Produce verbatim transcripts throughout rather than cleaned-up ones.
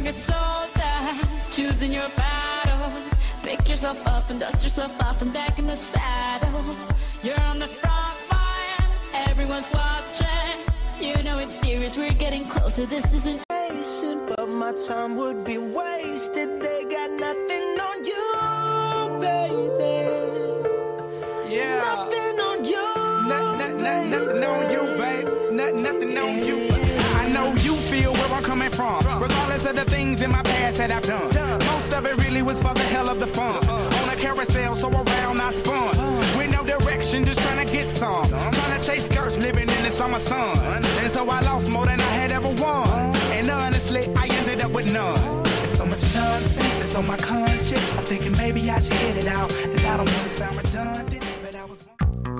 strong as a soldier, choosing your battle. Pick yourself up and dust yourself off and back in the saddle. You're on the front line, everyone's watching. You know it's serious, we're getting closer, this isn't patient, but my time would be wasted. They got nothing on you, baby. Yeah. Nothing on you. Not, not, not, nothing on you, babe. Not, nothing on you. I know you feel where I'm coming from, regardless of the things in my past that I've done. Most of it really was for the hell of the fun. On a carousel, so around I spun. With no direction, just trying to get some. Trying to chase skirts, living in the summer sun. And so I lost more than I had ever won. And honestly, I ended up with none. There's so much nonsense, it's on my conscience. I'm thinking maybe I should get it out. And I don't want to sound redundant, but I was...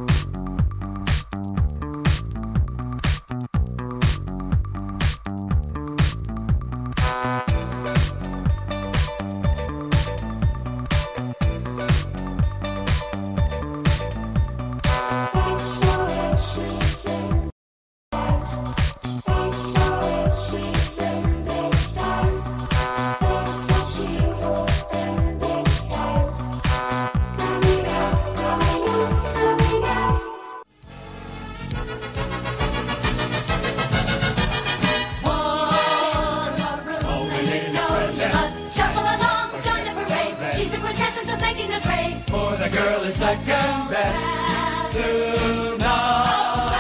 Second best to none.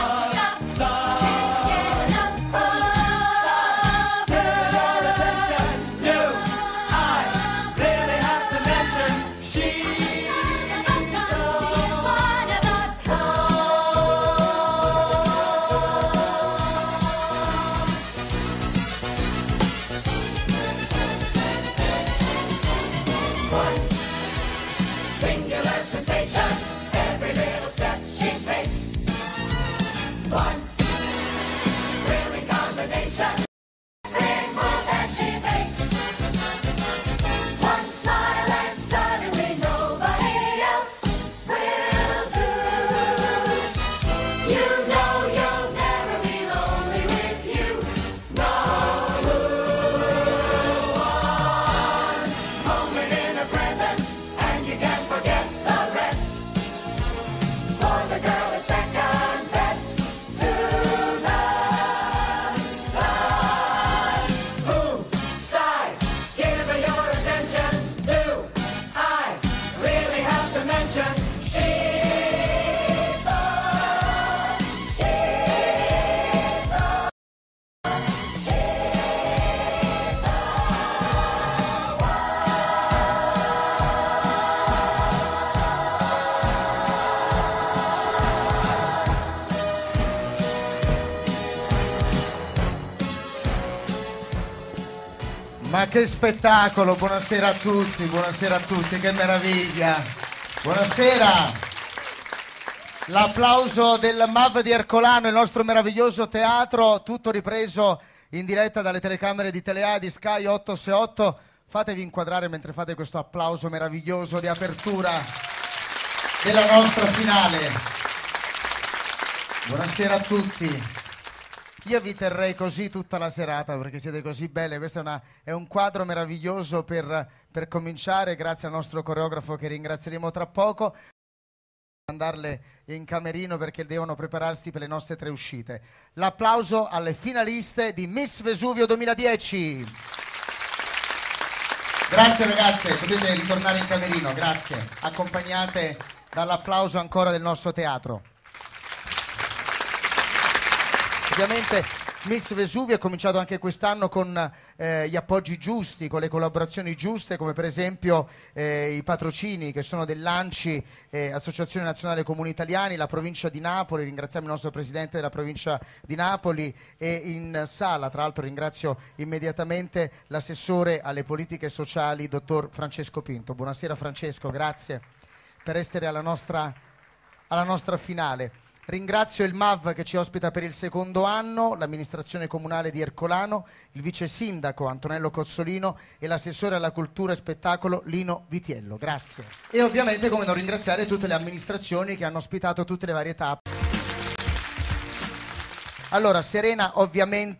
Ma che spettacolo, buonasera a tutti, buonasera a tutti, che meraviglia. Buonasera. L'applauso del M A V di Ercolano, il nostro meraviglioso teatro, tutto ripreso in diretta dalle telecamere di Telea di Sky otto sei otto. Fatevi inquadrare mentre fate questo applauso meraviglioso di apertura della nostra finale. Buonasera a tutti. Io vi terrei così tutta la serata perché siete così belle. Questo è, una, è un quadro meraviglioso per, per cominciare, grazie al nostro coreografo che ringrazieremo tra poco. Mandarle in camerino perché devono prepararsi per le nostre tre uscite. L'applauso alle finaliste di Miss Vesuvio duemiladieci. Grazie ragazze, potete ritornare in camerino, grazie. Accompagnate dall'applauso ancora del nostro teatro. Ovviamente Miss Vesuvio è cominciato anche quest'anno con eh, gli appoggi giusti, con le collaborazioni giuste, come per esempio eh, i patrocini che sono dell'Anci, eh, Associazione Nazionale Comuni Italiani, la provincia di Napoli. Ringraziamo il nostro presidente della provincia di Napoli, e in sala tra l'altro ringrazio immediatamente l'assessore alle politiche sociali, dottor Francesco Pinto. Buonasera Francesco, grazie per essere alla nostra, alla nostra finale. Ringrazio il M A V che ci ospita per il secondo anno, l'amministrazione comunale di Ercolano, il vice sindaco Antonello Cozzolino e l'assessore alla cultura e spettacolo Lino Vitiello. Grazie. E ovviamente come non ringraziare tutte le amministrazioni che hanno ospitato tutte le varie tappe. Allora, Serena ovviamente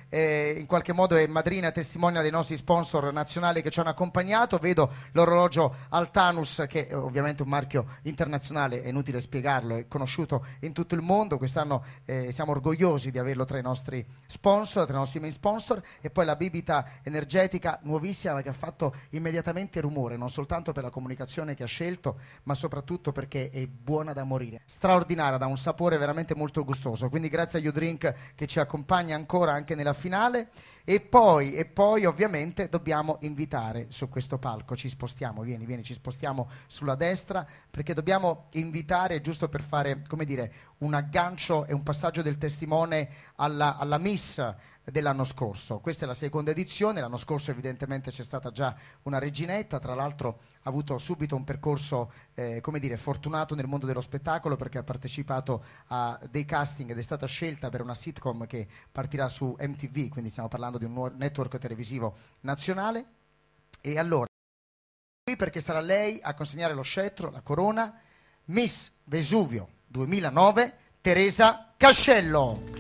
eh, in qualche modo è madrina e testimonia dei nostri sponsor nazionali che ci hanno accompagnato. Vedo l'orologio Altanus, che è ovviamente un marchio internazionale, è inutile spiegarlo, è conosciuto in tutto il mondo. Quest'anno eh, siamo orgogliosi di averlo tra i nostri sponsor, tra i nostri main sponsor. E poi la bibita energetica nuovissima, che ha fatto immediatamente rumore, non soltanto per la comunicazione che ha scelto, ma soprattutto perché è buona da morire, straordinaria, da un sapore veramente molto gustoso. Quindi grazie a U-Drink che ci accompagna ancora anche nella finale. E poi, e poi ovviamente dobbiamo invitare su questo palco, ci spostiamo, vieni, vieni, ci spostiamo sulla destra, perché dobbiamo invitare, giusto per fare, come dire, un aggancio e un passaggio del testimone alla, alla Miss dell'anno scorso. Questa è la seconda edizione, l'anno scorso evidentemente c'è stata già una reginetta, tra l'altro ha avuto subito un percorso eh, come dire, fortunato nel mondo dello spettacolo, perché ha partecipato a dei casting ed è stata scelta per una sitcom che partirà su M T V, quindi stiamo parlando di un nuovo network televisivo nazionale. E allora, qui perché sarà lei a consegnare lo scettro, la corona, Miss Vesuvio duemilanove, Teresa Cascello.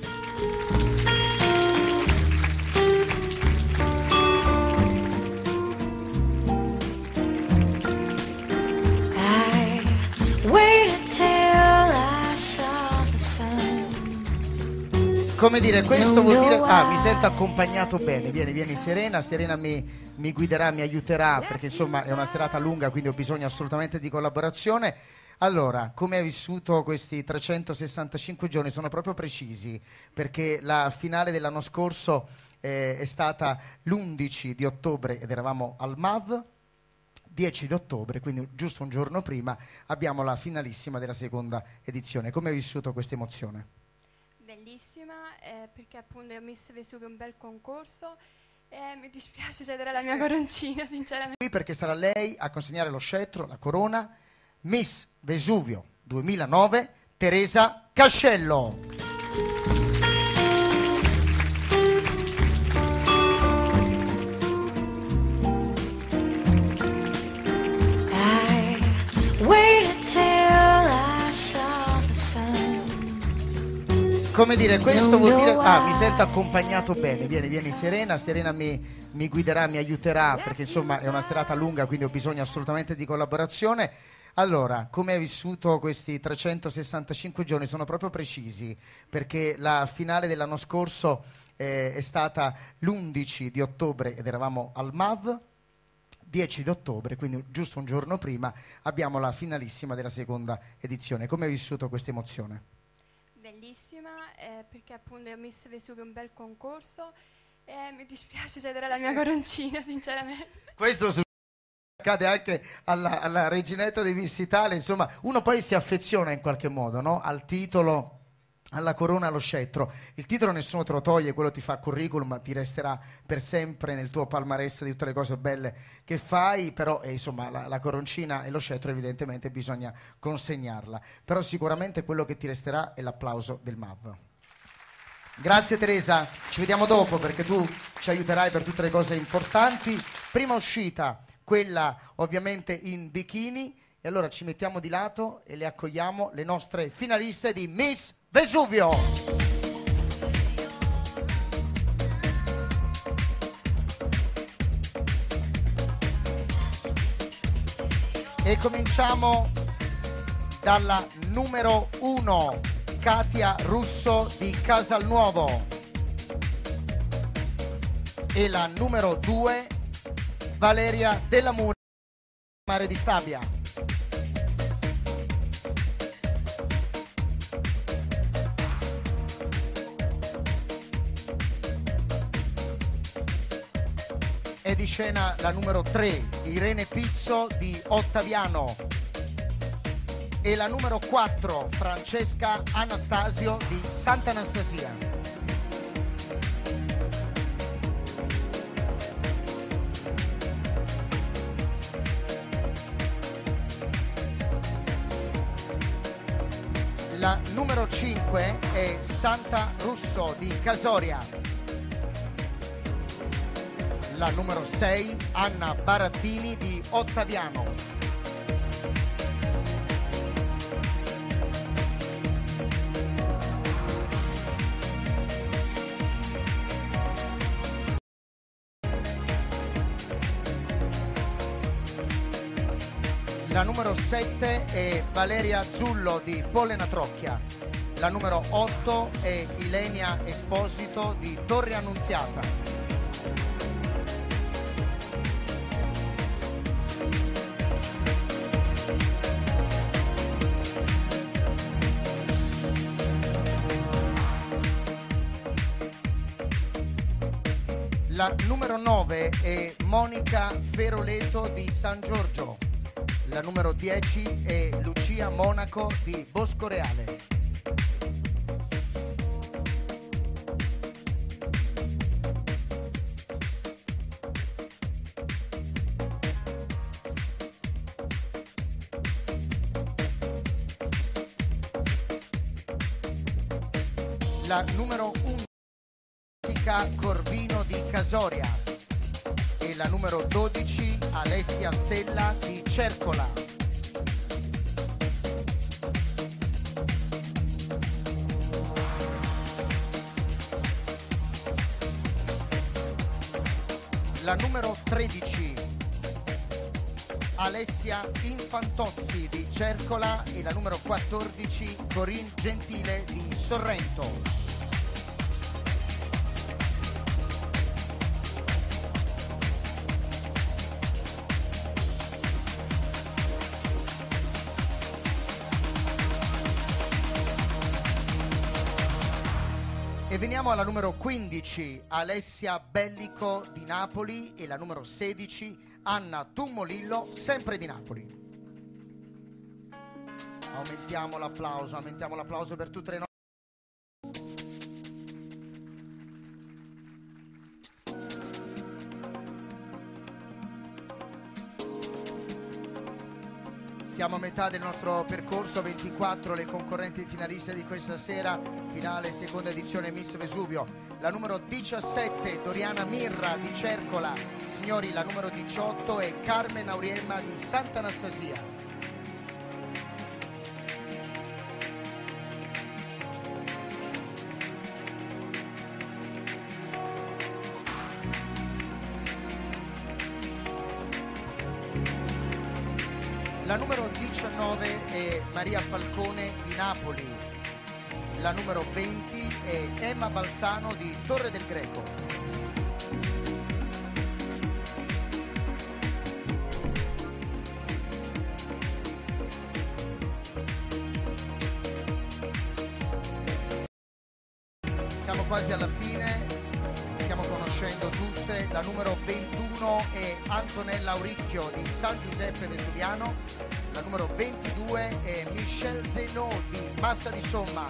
Come dire, questo vuol dire... Ah, mi sento accompagnato bene. Vieni, vieni Serena. Serena mi, mi guiderà, mi aiuterà, perché insomma è una serata lunga, quindi ho bisogno assolutamente di collaborazione. Allora, come hai vissuto questi trecentosessantacinque giorni? Sono proprio precisi, perché la finale dell'anno scorso eh, è stata l'undici di ottobre ed eravamo al M A V. dieci di ottobre, quindi giusto un giorno prima, abbiamo la finalissima della seconda edizione. Come hai vissuto questa emozione? Bellissima, eh, perché appunto io ho Miss Vesuvio un bel concorso e mi dispiace cedere la mia coroncina, sinceramente. Qui perché sarà lei a consegnare lo scettro, la corona, Miss Vesuvio duemilanove, Teresa Cascello. Come dire, questo vuol dire... Ah, mi sento accompagnato bene. Vieni, vieni Serena. Serena mi, mi guiderà, mi aiuterà, perché insomma è una serata lunga, quindi ho bisogno assolutamente di collaborazione. Allora, come hai vissuto questi trecentosessantacinque giorni? Sono proprio precisi, perché la finale dell'anno scorso eh, è stata l'undici di ottobre ed eravamo al M A V. dieci di ottobre, quindi giusto un giorno prima, abbiamo la finalissima della seconda edizione. Come hai vissuto questa emozione? Bellissima, eh, perché appunto io ho Miss Vesuvio un bel concorso e mi dispiace cedere la mia coroncina, sinceramente. Questo accade anche alla, alla reginetta di Miss Italia, insomma, uno poi si affeziona in qualche modo, no? Al titolo, alla corona, allo scettro. Il titolo nessuno te lo toglie, quello ti fa curriculum, ti resterà per sempre nel tuo palmarès di tutte le cose belle che fai, però eh, insomma la, la coroncina e lo scettro evidentemente bisogna consegnarla, però sicuramente quello che ti resterà è l'applauso del M A V. Grazie Teresa, ci vediamo dopo perché tu ci aiuterai per tutte le cose importanti. Prima uscita, quella ovviamente in bikini, e allora ci mettiamo di lato e le accogliamo, le nostre finaliste di Miss Vesuvio. E cominciamo dalla numero uno, Katia Russo di Casalnuovo, e la numero due, Valeria Della Mura, Mare di Stabia. È di scena la numero tre, Irene Pizzo di Ottaviano, e la numero quattro, Francesca Anastasio di Sant'Anastasia. La numero cinque è Santa Russo di Casoria. La numero sei, Anna Barattini di Ottaviano. La numero sette è Valeria Zullo di Pollena Trocchia. La numero otto è Ilenia Esposito di Torre Annunziata. La numero nove è Monica Feroleto di San Giorgio. La numero dieci è Lucia Monaco di Bosco Reale. La numero undici Corvino di Casoria e la numero dodici Alessia Stella di Cercola. La numero tredici Alessia Infantozzi di Cercola e la numero quattordici Corinne Gentile di Sorrento. E veniamo alla numero quindici, Alessia Bellico di Napoli e la numero sedici, Anna Tumolillo, sempre di Napoli. Aumentiamo l'applauso, aumentiamo l'applauso per tutte le nostre... Siamo a metà del nostro percorso, ventiquattro le concorrenti finaliste di questa sera, finale seconda edizione Miss Vesuvio. La numero diciassette Doriana Mirra di Cercola, signori la numero diciotto è Carmen Auriemma di Sant'Anastasia. La numero diciannove è Maria Falcone di Napoli. La numero venti è Emma Balzano di Torre del Greco. Siamo quasi alla fine, stiamo conoscendo tutte. La numero ventuno è Antonella Auricchio di San Giuseppe Vesuviano. La numero ventidue è Michelle Zenot di Massa di Somma.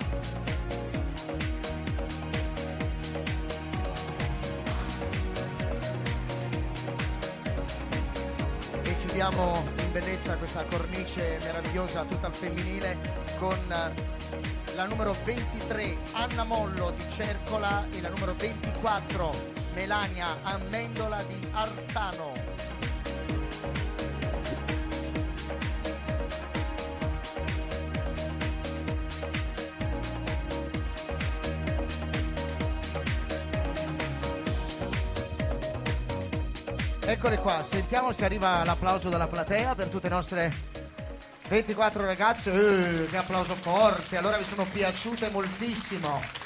E chiudiamo in bellezza questa cornice meravigliosa tutta al femminile con la numero ventitré Anna Mollo di Cercola e la numero ventiquattro Melania Amendola di Arzano. Eccole qua, sentiamo se arriva l'applauso dalla platea per tutte le nostre ventiquattro ragazze. Uh, che applauso forte, allora vi sono piaciute moltissimo.